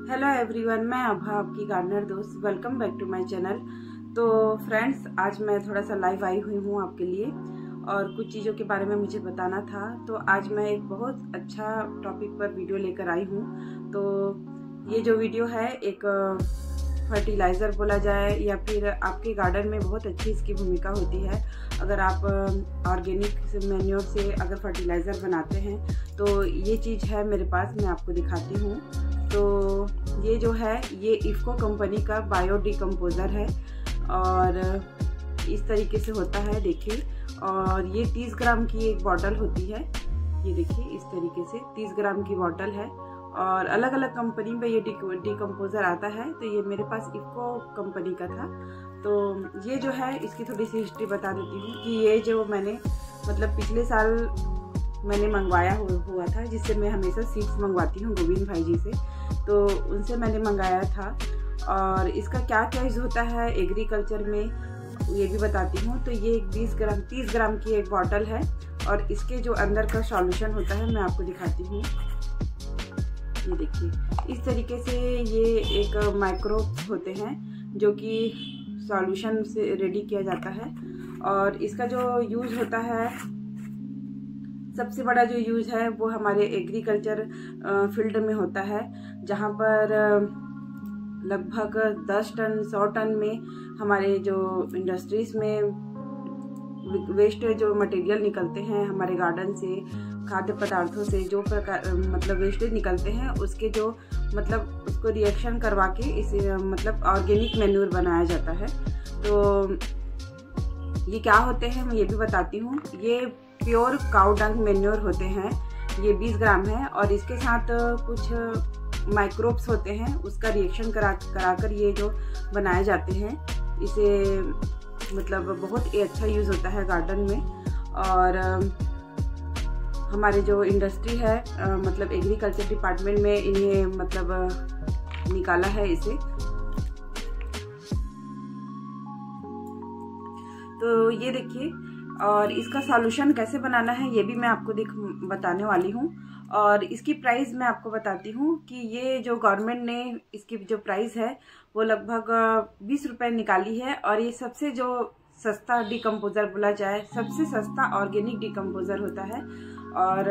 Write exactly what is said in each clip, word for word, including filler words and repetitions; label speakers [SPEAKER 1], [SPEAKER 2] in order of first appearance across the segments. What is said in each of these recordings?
[SPEAKER 1] Hello everyone, मैं अभा आपकी gardener दोस्त। Welcome back to my channel. तो फ्रेंड्स, आज मैं थोड़ा सा लाइव आई हुई हूँ आपके लिए और कुछ चीज़ों के बारे में मुझे बताना था। तो आज मैं एक बहुत अच्छा टॉपिक पर वीडियो लेकर आई हूँ। तो ये जो वीडियो है एक फर्टिलाइज़र बोला जाए या फिर आपके गार्डन में बहुत अच्छी इसकी भूमिका होती है। अगर आप ऑर्गेनिक मैन्योर से अगर फर्टिलाइज़र बनाते हैं तो ये चीज़ है मेरे पास, मैं आपको दिखाती हूँ। तो ये जो है ये इफ़को कंपनी का बायो डिकम्पोज़र है और इस तरीके से होता है, देखिए। और ये तीस ग्राम की एक बॉटल होती है, ये देखिए इस तरीके से तीस ग्राम की बॉटल है। और अलग अलग कंपनी में ये डिकम्पोज़र आता है। तो ये मेरे पास इफ़को कंपनी का था। तो ये जो है इसकी थोड़ी सी हिस्ट्री बता देती हूँ कि ये जो मैंने मतलब पिछले साल मैंने मंगवाया हुआ था, जिससे मैं हमेशा सीड्स मंगवाती हूँ गोविंद भाई जी से। तो उनसे मैंने मंगाया था और इसका क्या क्या यूज़ होता है एग्रीकल्चर में ये भी बताती हूँ। तो ये एक बीस ग्राम तीस ग्राम की एक बॉटल है और इसके जो अंदर का सॉल्यूशन होता है मैं आपको दिखाती हूँ। ये देखिए इस तरीके से ये एक माइक्रोब्स होते हैं जो कि सॉल्यूशन से रेडी किया जाता है। और इसका जो यूज़ होता है, सबसे बड़ा जो यूज़ है वो हमारे एग्रीकल्चर फील्ड में होता है, जहाँ पर लगभग दस टन सौ टन में हमारे जो इंडस्ट्रीज़ में वेस्ट जो मटेरियल निकलते हैं हमारे गार्डन से, खाद्य पदार्थों से जो प्रकार मतलब वेस्टेज निकलते हैं उसके जो मतलब उसको रिएक्शन करवा के इसे मतलब ऑर्गेनिक मैन्योर बनाया जाता है। तो ये क्या होते हैं मैं ये भी बताती हूँ। ये प्योर काउ डंग मैन्योर होते हैं, ये बीस ग्राम है और इसके साथ कुछ माइक्रोब्स होते हैं, उसका रिएक्शन करा कराकर ये जो बनाए जाते हैं। इसे मतलब बहुत ही अच्छा यूज़ होता है गार्डन में। और हमारे जो इंडस्ट्री है मतलब एग्रीकल्चर डिपार्टमेंट में इन्हें मतलब निकाला है इसे। तो ये देखिए, और इसका सॉल्यूशन कैसे बनाना है ये भी मैं आपको दिख बताने वाली हूँ। और इसकी प्राइस मैं आपको बताती हूँ कि ये जो गवर्नमेंट ने इसकी जो प्राइस है वो लगभग बीस रुपए निकाली है। और ये सबसे जो सस्ता डिकम्पोज़र बोला जाए, सबसे सस्ता ऑर्गेनिक डिकम्पोज़र होता है। और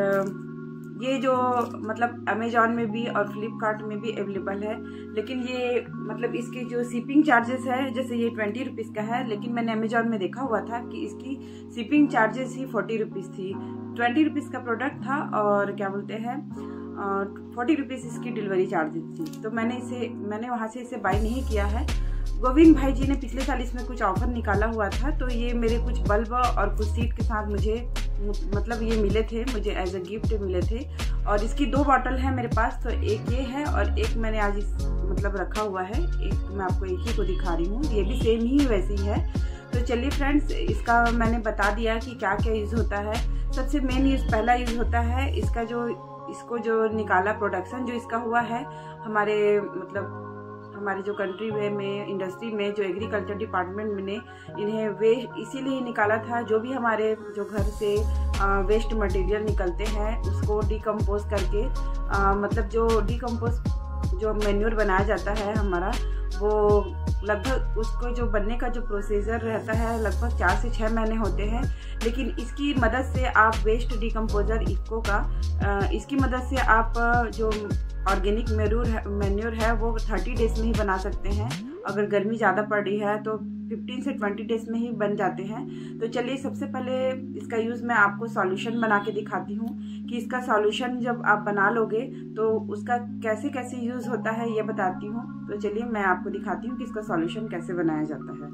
[SPEAKER 1] ये जो मतलब अमेजॉन में भी और फ्लिपकार्ट में भी अवेलेबल है, लेकिन ये मतलब इसके जो शिपिंग चार्जेस है, जैसे ये ट्वेंटी रुपीज़ का है, लेकिन मैंने अमेजॉन में देखा हुआ था कि इसकी शिपिंग चार्जेस ही फोर्टी रुपीज़ थी। ट्वेंटी रुपीज़ का प्रोडक्ट था और क्या बोलते हैं फोर्टी रुपीज़ इसकी डिलीवरी चार्जेस थी। तो मैंने इसे मैंने वहाँ से इसे बाई नहीं किया है। गोविंद भाई जी ने पिछले साल इसमें कुछ ऑफर निकाला हुआ था, तो ये मेरे कुछ बल्ब और कुछ सीड के साथ मुझे मतलब ये मिले थे, मुझे एज अ गिफ्ट मिले थे। और इसकी दो बॉटल है मेरे पास, तो एक ये है और एक मैंने आज इस मतलब रखा हुआ है। एक मैं आपको एक ही को दिखा रही हूँ, ये भी सेम ही वैसी है। तो चलिए फ्रेंड्स, इसका मैंने बता दिया कि क्या क्या यूज़ होता है। सबसे मेन यूज़ पहला यूज़ होता है इसका जो इसको जो निकाला प्रोडक्शन जो इसका हुआ है हमारे मतलब हमारे जो कंट्री में इंडस्ट्री में जो एग्रीकल्चर डिपार्टमेंट ने इन्हें वेस्ट इसीलिए निकाला था। जो भी हमारे जो घर से आ, वेस्ट मटेरियल निकलते हैं उसको डिकम्पोज करके आ, मतलब जो डिकम्पोज जो मैन्योर बनाया जाता है हमारा, वो लगभग उसको जो बनने का जो प्रोसीजर रहता है लगभग चार से छः महीने होते हैं। लेकिन इसकी मदद से आप वेस्ट डिकम्पोज़र इफ़को का इसकी मदद से आप जो ऑर्गेनिक मैन्योर है मैन्योर है वो थर्टी डेज में ही बना सकते हैं। अगर गर्मी ज़्यादा पड़ रही है तो फिफ्टीन से ट्वेंटी डेज में ही बन जाते हैं। तो चलिए सबसे पहले इसका यूज़ मैं आपको सॉल्यूशन बना के दिखाती हूँ कि इसका सॉल्यूशन जब आप बना लोगे तो उसका कैसे कैसे यूज़ होता है ये बताती हूँ। तो चलिए मैं आपको दिखाती हूँ कि इसका सॉल्यूशन कैसे बनाया जाता है।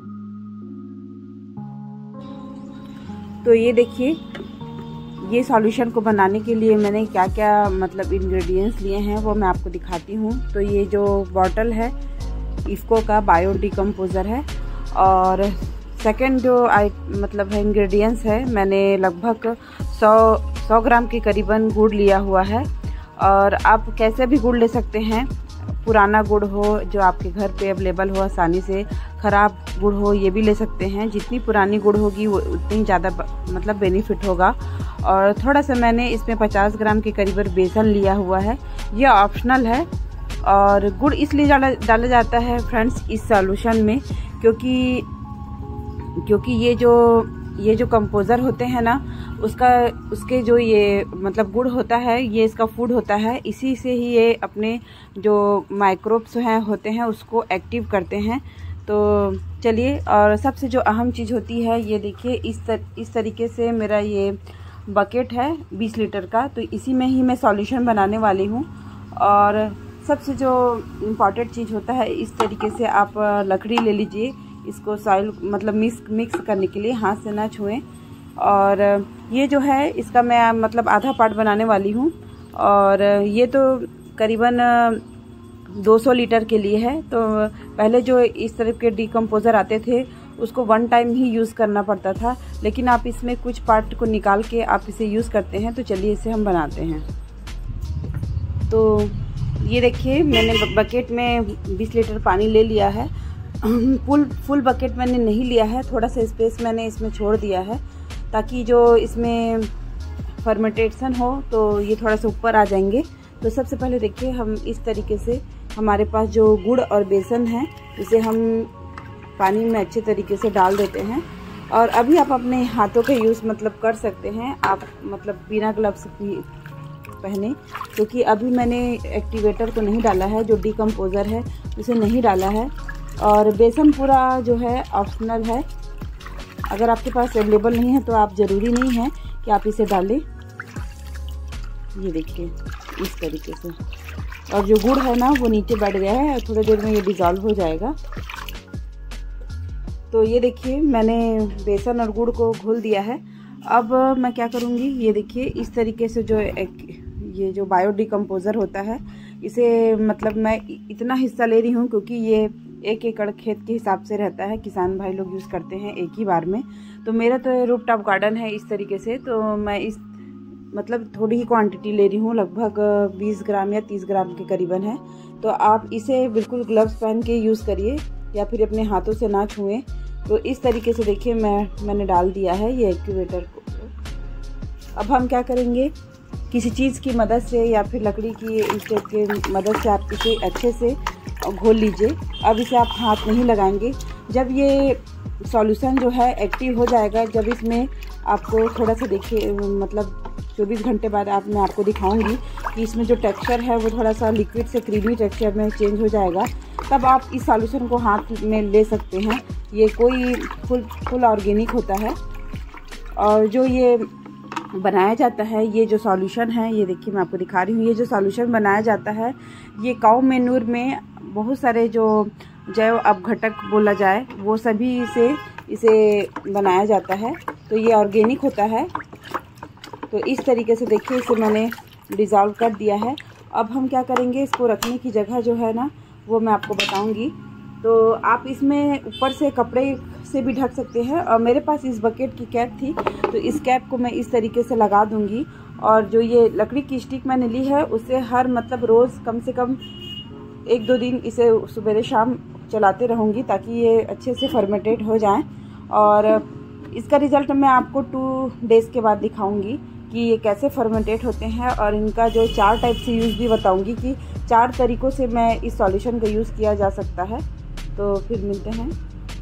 [SPEAKER 1] तो ये देखिए, ये सॉल्यूशन को बनाने के लिए मैंने क्या क्या मतलब इंग्रेडिएंट्स लिए हैं वो मैं आपको दिखाती हूँ। तो ये जो बॉटल है इफ़को का बायो डिकम्पोज़र है। और सेकंड जो आई मतलब है इंग्रेडिएंट्स है, मैंने लगभग सौ सौ ग्राम के करीबन गुड़ लिया हुआ है। और आप कैसे भी गुड़ ले सकते हैं, पुराना गुड़ हो जो आपके घर पे अवेलेबल हो आसानी से, ख़राब गुड़ हो ये भी ले सकते हैं। जितनी पुरानी गुड़ होगी वो उतनी ज़्यादा मतलब बेनिफिट होगा। और थोड़ा सा मैंने इसमें पचास ग्राम के करीब बेसन लिया हुआ है, ये ऑप्शनल है। और गुड़ इसलिए डाला डाला जाता है फ्रेंड्स इस सॉल्यूशन में, क्योंकि क्योंकि ये जो ये जो कंपोज़र होते हैं ना, उसका उसके जो ये मतलब गुड़ होता है, ये इसका फूड होता है। इसी से ही ये अपने जो माइक्रोब्स हैं होते हैं उसको एक्टिव करते हैं। तो चलिए, और सबसे जो अहम चीज़ होती है, ये देखिए इस तर, इस तरीके से मेरा ये बकेट है बीस लीटर का, तो इसी में ही मैं सॉल्यूशन बनाने वाली हूँ। और सबसे जो इम्पॉर्टेंट चीज़ होता है, इस तरीके से आप लकड़ी ले लीजिए, इसको सॉइल मतलब मिक्स मिक्स करने के लिए, हाथ से ना छुएं। और ये जो है इसका मैं मतलब आधा पार्ट बनाने वाली हूँ, और ये तो करीबन दो सौ लीटर के लिए है। तो पहले जो इस तरह के डिकम्पोज़र आते थे उसको वन टाइम ही यूज़ करना पड़ता था, लेकिन आप इसमें कुछ पार्ट को निकाल के आप इसे यूज़ करते हैं। तो चलिए इसे हम बनाते हैं। तो ये देखिए, मैंने बकेट में बीस लीटर पानी ले लिया है। फुल फुल बकेट मैंने नहीं लिया है, थोड़ा सा स्पेस मैंने इसमें छोड़ दिया है ताकि जो इसमें फर्मेंटेशन हो तो ये थोड़ा सा ऊपर आ जाएंगे। तो सबसे पहले देखिए, हम इस तरीके से हमारे पास जो गुड़ और बेसन है उसे हम पानी में अच्छे तरीके से डाल देते हैं। और अभी आप अपने हाथों का यूज़ मतलब कर सकते हैं, आप मतलब बिना ग्लव्स भी पहने, क्योंकि अभी मैंने एक्टिवेटर तो नहीं डाला है, जो डिकम्पोज़र है उसे नहीं डाला है। और बेसन पूरा जो है ऑप्शनल है, अगर आपके पास अवेलेबल नहीं है तो आप ज़रूरी नहीं है कि आप इसे डालें। ये देखिए इस तरीके से, और जो गुड़ है ना वो नीचे बैठ गया है, थोड़ी देर में ये डिज़ोल्व हो जाएगा। तो ये देखिए, मैंने बेसन और गुड़ को घोल दिया है। अब मैं क्या करूँगी, ये देखिए इस तरीके से जो एक ये जो बायो डिकम्पोज़र होता है, इसे मतलब मैं इतना हिस्सा ले रही हूँ क्योंकि ये एक एकड़ खेत के हिसाब से रहता है, किसान भाई लोग यूज़ करते हैं एक ही बार में। तो मेरा तो रूफ टॉप गार्डन है इस तरीके से, तो मैं इस मतलब थोड़ी ही क्वांटिटी ले रही हूँ, लगभग बीस ग्राम या तीस ग्राम के करीबन है। तो आप इसे बिल्कुल ग्लव्स पहन के यूज़ करिए या फिर अपने हाथों से ना छुएं। तो इस तरीके से देखिए मैं मैंने डाल दिया है ये एक्टिवेटर को। अब हम क्या करेंगे, किसी चीज़ की मदद से या फिर लकड़ी की इस टाइप के मदद से आप इसे अच्छे से घोल लीजिए। अब इसे आप हाथ नहीं लगाएंगे। जब ये सॉल्यूशन जो है एक्टिव हो जाएगा, जब इसमें आपको थोड़ा सा देखिए मतलब चौबीस घंटे बाद आप मैं आपको दिखाऊंगी कि इसमें जो टेक्सचर है वो थोड़ा सा लिक्विड से क्रीमी टेक्सचर में चेंज हो जाएगा, तब आप इस सॉल्यूशन को हाथ में ले सकते हैं। ये कोई फुल फुल ऑर्गेनिक होता है। और जो ये बनाया जाता है, ये जो सॉल्यूशन है, ये देखिए मैं आपको दिखा रही हूँ, ये जो सॉल्यूशन बनाया जाता है ये काऊ मैन्योर में बहुत सारे जो जैव अपघटक बोला जाए वो सभी से इसे बनाया जाता है। तो ये ऑर्गेनिक होता है। तो इस तरीके से देखिए इसे मैंने डिज़ोल्व कर दिया है। अब हम क्या करेंगे, इसको रखने की जगह जो है ना वो मैं आपको बताऊंगी। तो आप इसमें ऊपर से कपड़े से भी ढक सकते हैं, और मेरे पास इस बकेट की कैप थी तो इस कैप को मैं इस तरीके से लगा दूंगी। और जो ये लकड़ी की स्टिक मैंने ली है उससे हर मतलब रोज़ कम से कम एक दो दिन इसे सुबह शाम चलाते रहूँगी ताकि ये अच्छे से फर्मेंटेट हो जाए। और इसका रिज़ल्ट मैं आपको टू डेज़ के बाद दिखाऊंगी कि ये कैसे फर्मेंटेट होते हैं, और इनका जो चार टाइप से यूज़ भी बताऊंगी कि चार तरीक़ों से मैं इस सॉल्यूशन का यूज़ किया जा सकता है। तो फिर मिलते हैं।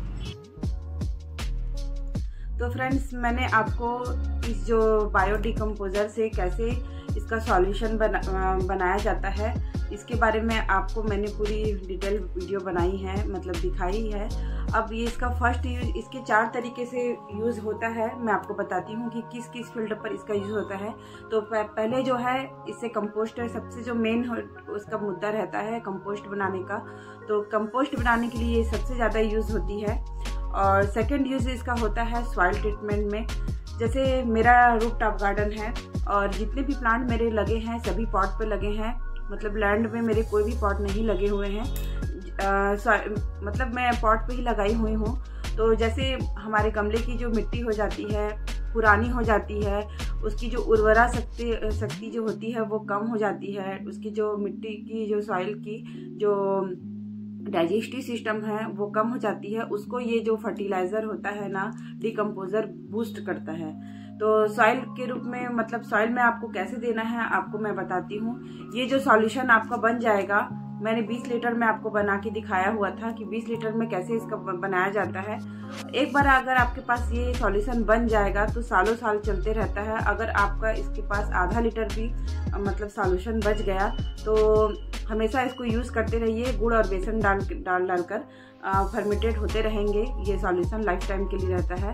[SPEAKER 1] तो फ्रेंड्स, मैंने आपको इस जो बायो डिकम्पोज़र से कैसे इसका सॉल्यूशन बना, बनाया जाता है इसके बारे में आपको मैंने पूरी डिटेल वीडियो बनाई है, मतलब दिखाई है। अब ये इसका फर्स्ट यूज, इसके चार तरीके से यूज़ होता है। मैं आपको बताती हूँ कि किस किस फील्ड पर इसका यूज़ होता है। तो पहले जो है इससे कंपोस्ट, सबसे जो मेन उसका मुद्दा रहता है कंपोस्ट बनाने का। तो कंपोस्ट बनाने के लिए ये सबसे ज़्यादा यूज़ होती है। और सेकेंड यूज़ इसका होता है सॉइल ट्रीटमेंट में। जैसे मेरा रूफ टॉप गार्डन है और जितने भी प्लांट मेरे लगे हैं सभी पॉट पे लगे हैं, मतलब लैंड में मेरे कोई भी पॉट नहीं लगे हुए हैं, आ, मतलब मैं पॉट पे ही लगाई हुई हूँ। तो जैसे हमारे गमले की जो मिट्टी हो जाती है, पुरानी हो जाती है, उसकी जो उर्वरा शक्ति शक्ति जो होती है वो कम हो जाती है, उसकी जो मिट्टी की जो सॉइल की जो डाइजेस्टिव सिस्टम है वो कम हो जाती है, उसको ये जो फर्टिलाइज़र होता है ना डिकम्पोज़र बूस्ट करता है। तो सॉइल के रूप में, मतलब सॉइल में आपको कैसे देना है आपको मैं बताती हूँ। ये जो सॉल्यूशन आपका बन जाएगा मैंने बीस लीटर में आपको बना के दिखाया हुआ था कि बीस लीटर में कैसे इसका बनाया जाता है। एक बार अगर आपके पास ये सॉल्यूशन बन जाएगा तो सालों साल चलते रहता है। अगर आपका इसके पास आधा लीटर भी मतलब सॉल्यूशन बच गया तो हमेशा इसको यूज़ करते रहिए। गुड़ और बेसन डाल डाल डालकर फर्मेंटेड होते रहेंगे। ये सॉल्यूशन लाइफ टाइम के लिए रहता है।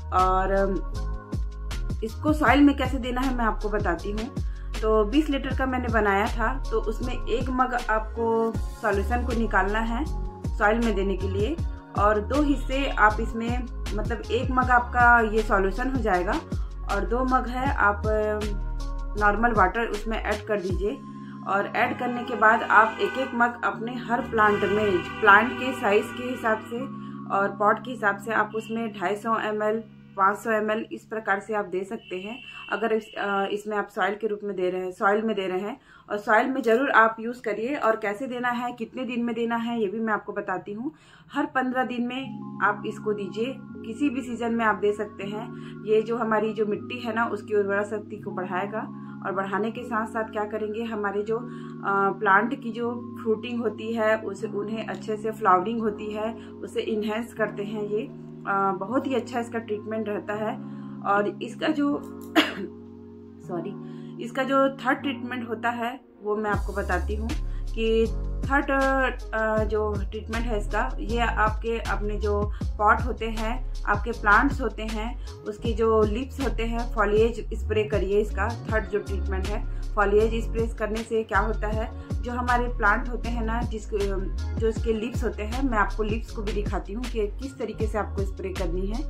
[SPEAKER 1] और इसको सॉइल में कैसे देना है मैं आपको बताती हूँ। तो बीस लीटर का मैंने बनाया था, तो उसमें एक मग आपको सॉल्यूशन को निकालना है सॉइल में देने के लिए, और दो हिस्से आप इसमें मतलब एक मग आपका ये सॉल्यूशन हो जाएगा और दो मग है आप नॉर्मल वाटर उसमें ऐड कर दीजिए। और ऐड करने के बाद आप एक एक मग अपने हर प्लांट में प्लांट के साइज के हिसाब से और पॉट के हिसाब से आप उसमें ढाई सौ एम एल पाँच सौ एम एल इस प्रकार से आप दे सकते हैं। अगर इस, इसमें आप सॉइल के रूप में दे रहे हैं, सॉइल में दे रहे हैं, और सॉइल में ज़रूर आप यूज़ करिए। और कैसे देना है, कितने दिन में देना है, ये भी मैं आपको बताती हूँ। हर पंद्रह दिन में आप इसको दीजिए। किसी भी सीजन में आप दे सकते हैं। ये जो हमारी जो मिट्टी है ना उसकी उर्वरा शक्ति को बढ़ाएगा, और बढ़ाने के साथ साथ क्या करेंगे, हमारे जो प्लांट की जो फ्रूटिंग होती है उसे उन्हें अच्छे से फ्लावरिंग होती है उसे इन्हेंस करते हैं। ये आ, बहुत ही अच्छा इसका ट्रीटमेंट रहता है। और इसका जो सॉरी इसका जो थर्ड ट्रीटमेंट होता है वो मैं आपको बताती हूँ कि थर्ड जो ट्रीटमेंट है इसका, ये आपके अपने जो पॉट होते हैं, आपके प्लांट्स होते हैं, उसके जो लीव्स होते हैं, फॉलिएज स्प्रे करिए। इसका थर्ड जो ट्रीटमेंट है, फॉलिएज स्प्रे करने से क्या होता है, जो हमारे प्लांट होते हैं ना, जिसके जो इसके लीव्स होते हैं, मैं आपको लीव्स को भी दिखाती हूँ कि किस तरीके से आपको स्प्रे करनी है।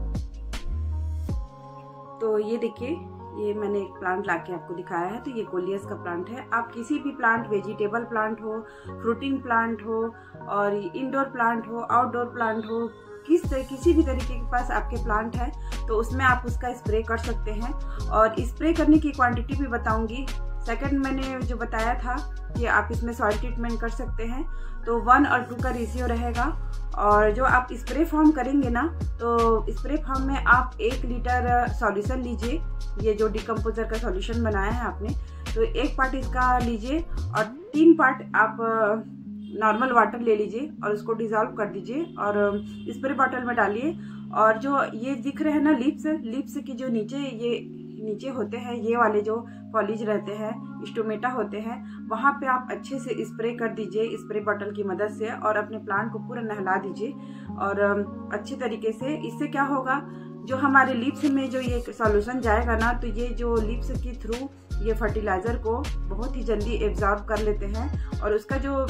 [SPEAKER 1] तो ये देखिए, ये मैंने एक प्लांट लाके आपको दिखाया है। तो ये कोलियस का प्लांट है। आप किसी भी प्लांट, वेजिटेबल प्लांट हो, फ्रूटिंग प्लांट हो, और इंडोर प्लांट हो, आउटडोर प्लांट हो, किस तरह किसी भी तरीके के पास आपके प्लांट है तो उसमें आप उसका स्प्रे कर सकते हैं। और स्प्रे करने की क्वांटिटी भी बताऊंगी। सेकंड मैंने जो बताया था कि आप इसमें सॉइल ट्रीटमेंट कर सकते हैं, तो वन और टू का रेशियो रहेगा। और जो आप स्प्रे फॉर्म करेंगे ना, तो स्प्रे फॉर्म में आप एक लीटर सॉल्यूशन लीजिए। ये जो डिकम्पोजर का सॉल्यूशन बनाया है आपने, तो एक पार्ट इसका लीजिए और तीन पार्ट आप नॉर्मल वाटर ले लीजिए और उसको डिजॉल्व कर दीजिए और स्प्रे बॉटल में डालिए। और जो ये दिख रहे हैं ना लिप्स, लिप्स की जो नीचे ये नीचे होते हैं, ये वाले जो फॉलिज रहते हैं, स्टोमेटा होते हैं, वहाँ पे आप अच्छे से स्प्रे कर दीजिए स्प्रे बॉटल की मदद से, और अपने प्लांट को पूरा नहला दीजिए और अच्छे तरीके से। इससे क्या होगा, जो हमारे लिप्स में जो ये सॉल्यूशन जाएगा ना, तो ये जो लिप्स के थ्रू ये फर्टिलाइजर को बहुत ही जल्दी एब्जॉर्ब कर लेते हैं और उसका जो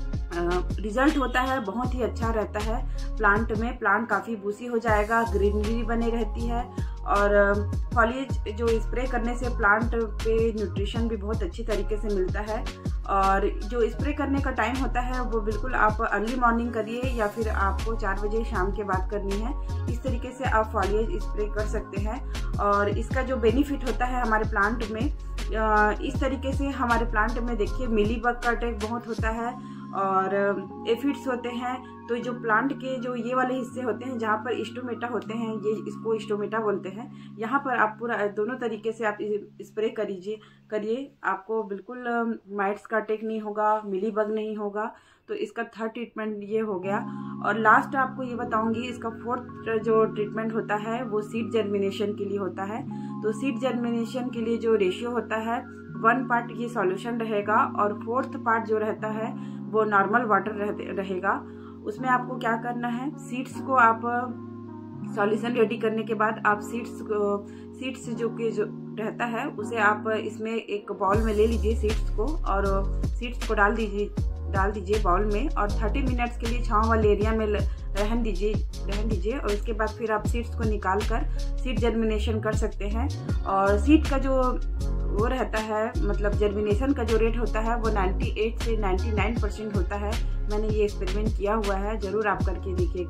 [SPEAKER 1] रिजल्ट होता है बहुत ही अच्छा रहता है। प्लांट में प्लांट काफ़ी बूसी हो जाएगा, ग्रीनरी बनी रहती है, और फॉलिएज जो स्प्रे करने से प्लांट पे न्यूट्रिशन भी बहुत अच्छी तरीके से मिलता है। और जो स्प्रे करने का टाइम होता है वो बिल्कुल आप अर्ली मॉर्निंग करिए या फिर आपको चार बजे शाम के बाद करनी है। इस तरीके से आप फॉलिएज स्प्रे कर सकते हैं। और इसका जो बेनिफिट होता है हमारे प्लांट में, इस तरीके से हमारे प्लांट में देखिए मिलीबग का अटैक बहुत होता है और एफिड्स होते हैं। तो जो प्लांट के जो ये वाले हिस्से होते हैं जहाँ पर स्टोमेटा होते हैं, ये इसको स्टोमेटा बोलते हैं, यहाँ पर आप पूरा दोनों तरीके से आप स्प्रे करिए करिए आपको बिल्कुल माइट्स का अटैक नहीं होगा, मिलीबग नहीं होगा। तो इसका थर्ड ट्रीटमेंट ये हो गया। और लास्ट आपको ये बताऊंगी, इसका फोर्थ जो ट्रीटमेंट होता है वो सीड जर्मिनेशन के लिए होता है। तो सीड जर्मिनेशन के लिए जो रेशियो होता है, वन पार्ट ये सॉल्यूशन रहेगा और फोर्थ पार्ट जो रहता है वो नॉर्मल वाटर रहेगा। उसमें आपको क्या करना है, सीड्स को आप सॉल्यूशन रेडी करने के बाद आप सीड्स को सीड्स जो कि जो रहता है उसे आप इसमें एक बाउल में ले लीजिए सीड्स को, और सीड्स को डाल दीजिए डाल दीजिए बाउल में, और थर्टी मिनट्स के लिए छांव वाले एरिया में रहन दीजिए रहन दीजिए और उसके बाद फिर आप सीड्स को निकाल कर सीड जर्मिनेशन कर सकते हैं। और सीड का जो वो रहता है, मतलब जर्मिनेशन का जो रेट होता है वो अट्ठानवे से निन्यानवे परसेंट होता है। मैंने ये एक्सपेरिमेंट किया हुआ है, ज़रूर आप करके देखिएगा।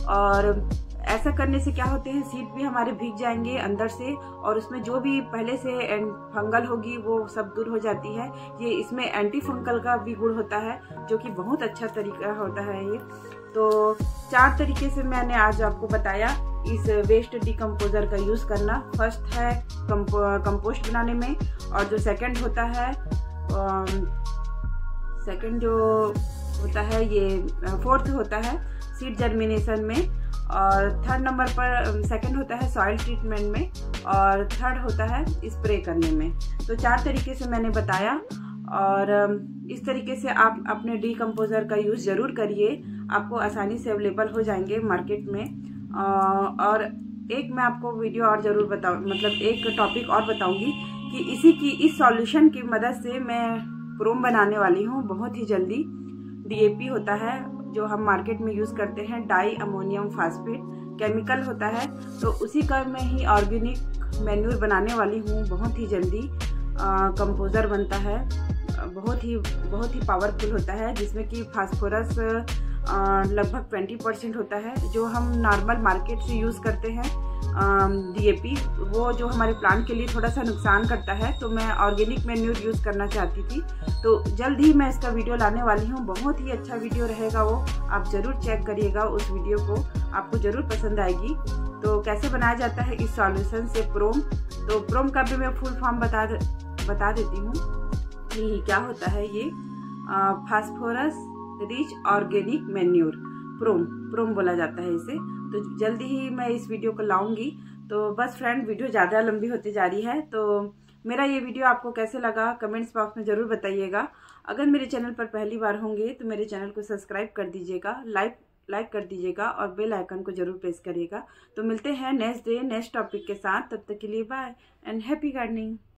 [SPEAKER 1] और ऐसा करने से क्या होते हैं, सीड भी हमारे भीग जाएंगे अंदर से, और उसमें जो भी पहले से फंगल होगी वो सब दूर हो जाती है। ये इसमें एंटी फंगल का भी गुण होता है जो कि बहुत अच्छा तरीका होता है ये। तो चार तरीके से मैंने आज आपको बताया इस वेस्ट डिकम्पोजर का यूज़ करना। फर्स्ट है कंपोस्ट बनाने में, और जो सेकंड होता है सेकंड जो होता है ये फोर्थ होता है सीड जर्मिनेशन में, और थर्ड नंबर पर सेकंड होता है सॉइल ट्रीटमेंट में, और थर्ड होता है स्प्रे करने में। तो चार तरीके से मैंने बताया, और इस तरीके से आप अपने डीकम्पोज़र का यूज़ ज़रूर करिए, आपको आसानी से अवेलेबल हो जाएंगे मार्केट में। और एक मैं आपको वीडियो और ज़रूर बताऊँ, मतलब एक टॉपिक और बताऊँगी कि इसी की इस सॉल्यूशन की मदद से मैं प्रोम बनाने वाली हूँ बहुत ही जल्दी। डीएपी होता है जो हम मार्केट में यूज़ करते हैं, डाई अमोनियम फास्फेट केमिकल होता है, तो उसी का मैं ही ऑर्गेनिक मैन्यूर बनाने वाली हूँ बहुत ही जल्दी। कंपोज़र बनता है, बहुत ही बहुत ही पावरफुल होता है, जिसमें कि फास्फोरस लगभग ट्वेंटी परसेंट होता है। जो हम नॉर्मल मार्केट से यूज़ करते हैं डीएपी, वो जो हमारे प्लांट के लिए थोड़ा सा नुकसान करता है, तो मैं ऑर्गेनिक मैन्यूर यूज़ करना चाहती थी। तो जल्द ही मैं इसका वीडियो लाने वाली हूँ, बहुत ही अच्छा वीडियो रहेगा वो, आप ज़रूर चेक करिएगा उस वीडियो को, आपको ज़रूर पसंद आएगी। तो कैसे बनाया जाता है इस सॉल्यूशन से प्रोम, तो प्रोम का भी मैं फुल फॉर्म बता बता देती हूँ कि क्या होता है। ये phosphorus rich organic manure, PROM PROM बोला जाता है इसे। तो जल्दी ही मैं इस वीडियो को लाऊंगी। तो बस फ्रेंड, वीडियो ज़्यादा लंबी होती जा रही है, तो मेरा ये वीडियो आपको कैसे लगा कमेंट्स बॉक्स में ज़रूर बताइएगा। अगर मेरे चैनल पर पहली बार होंगे तो मेरे चैनल को सब्सक्राइब कर दीजिएगा, लाइक लाइक कर दीजिएगा, और बेल आइकन को ज़रूर प्रेस करिएगा। तो मिलते हैं नेक्स्ट डे नेक्स्ट टॉपिक के साथ, तब तक के लिए बाय एंड हैप्पी गार्डनिंग।